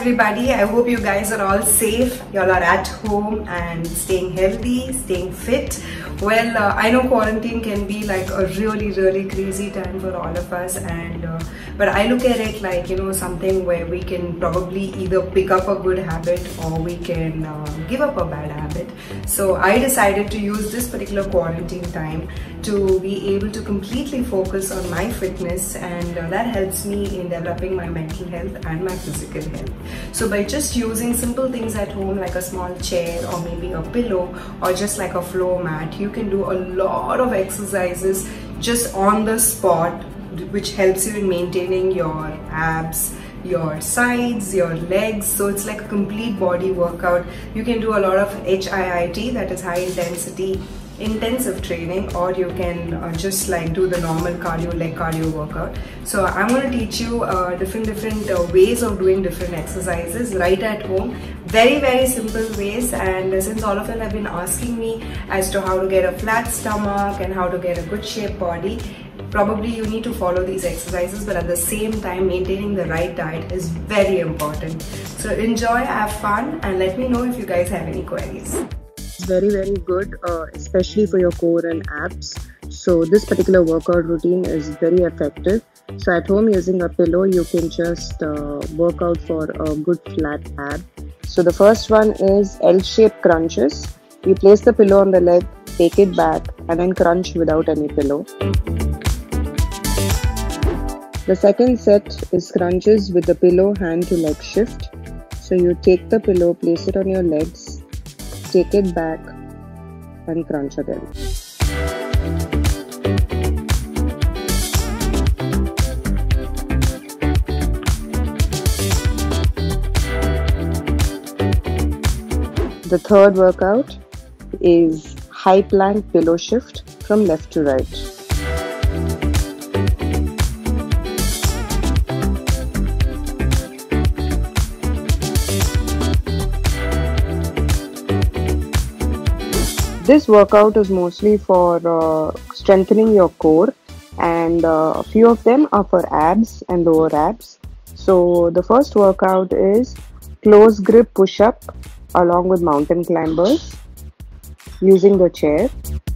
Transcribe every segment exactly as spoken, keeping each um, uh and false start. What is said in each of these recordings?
everybody. I hope you guys are all safe. Y'all are at home and staying healthy, staying fit. Well, uh, I know quarantine can be like a really, really crazy time for all of us, and uh, but I look at it like, you know, something where we can probably either pick up a good habit or we can uh, give up a bad habit. So I decided to use this particular quarantine time to be able to completely focus on my fitness, and uh, that helps me in developing my mental health and my physical health. So by just using simple things at home like a small chair or maybe a pillow or just like a floor mat, you can do a lot of exercises just on the spot, which helps you in maintaining your abs, your sides, your legs. So it's like a complete body workout. You can do a lot of H I I T, that is high intensity intensive training, or you can uh, just like do the normal cardio, leg cardio workout. So I'm going to teach you uh, different different uh, ways of doing different exercises right at home. Very very simple ways, and uh, since all of you have been asking me as to how to get a flat stomach and how to get a good shaped body, probably you need to follow these exercises, but at the same time maintaining the right diet is very important. So enjoy, have fun, and let me know if you guys have any queries. Very very good, uh, especially for your core and abs. So this particular workout routine is very effective. So at home, using a pillow, you can just uh, work out for a good flat ab. So the first one is L-shaped crunches. You place the pillow on the leg, take it back, and then crunch without any pillow. The second set is crunches with the pillow hand to leg shift. So you take the pillow, place it on your legs, take it back, and crunch again. The third workout is high plank pillow shift from left to right. This workout is mostly for uh, strengthening your core, and uh, a few of them are for abs and lower abs. So the first workout is close grip push-up along with mountain climbers using the chair.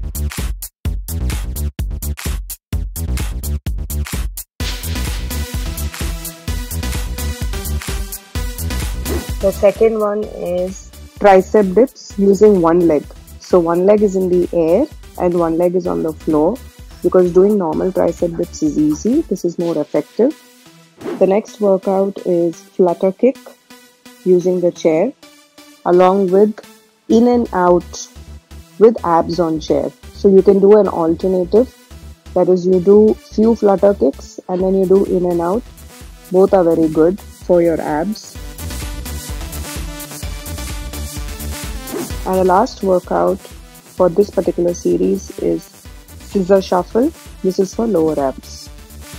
The second one is tricep dips using one leg. So one leg is in the air and one leg is on the floor, because doing normal tricep dips is easy. This is more effective. The next workout is flutter kick using the chair along with in and out with abs on chair. So you can do an alternative, that is you do few flutter kicks and then you do in and out. Both are very good for your abs. And the last workout for this particular series is scissor shuffle. This is for lower abs.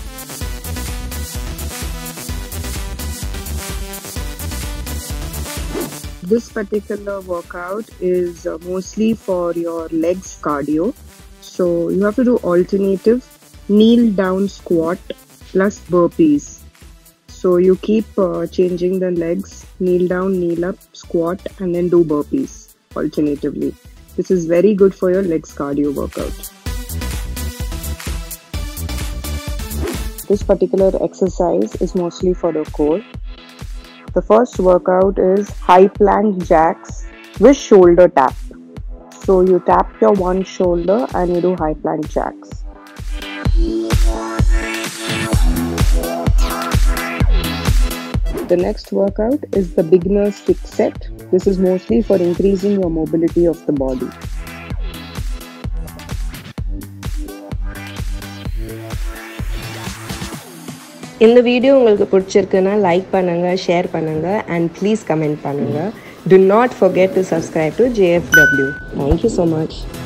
This particular workout is uh, mostly for your legs cardio. So you have to do alternative kneel down squat plus burpees. So you keep uh, changing the legs, kneel down, kneel up, squat, and then do burpees alternatively. This is very good for your legs cardio workout. This particular exercise is mostly for the core. The first workout is high plank jacks with shoulder tap. So you tap your one shoulder and you do high plank jacks. The next workout is the beginner stick set. This is mostly for increasing your mobility of the body. இந்த video உங்களுக்கு பிடிச்சிருக்குன்னா like பண்ணுங்க, share பண்ணுங்க, and please comment பண்ணுங்க. Do not forget to subscribe to J F W. Thank you so much.